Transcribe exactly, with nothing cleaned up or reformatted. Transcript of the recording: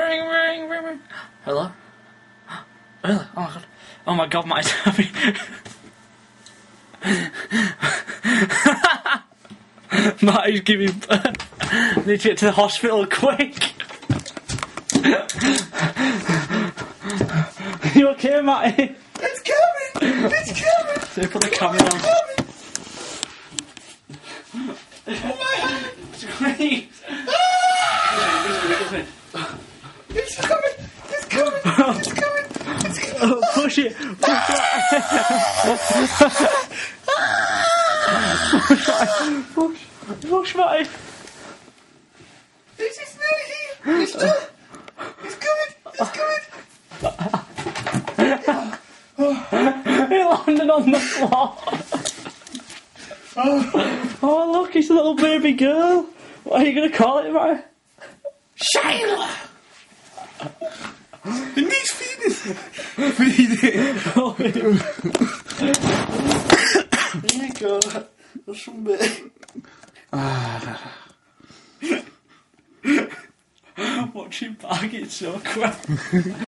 ring, ring, ring, ring. Hello? Really? Oh my god. Oh my god, Matty's happy. Matty's giving birth. Need to get to the hospital quick. You okay, Matty? It's coming! It's coming! So put the camera on. Oh my hand! Squeeze! It's coming! It's coming! It's coming! It's coming! Oh, push it! Push it! Push! Push, Matty! This is nearly here! It's done! It's coming! It's coming! It landed on the floor! Oh, oh look, it's a little baby girl! What are you going to call it, Matty? Shayla! It needs feeding! Feed it! Oh, There you go. There's some bit. watching back, it's so crap.